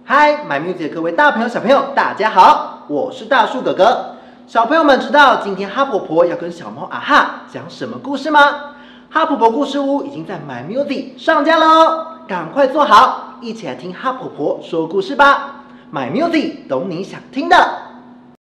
嗨，My Music 的各位大朋友、小朋友，大家好，我是大树哥哥。小朋友们知道今天哈婆婆要跟小猫啊哈讲什么故事吗？哈婆婆故事屋已经在 My Music 上架喽，赶快坐好，一起来听哈婆婆说故事吧。My Music 懂你想听的。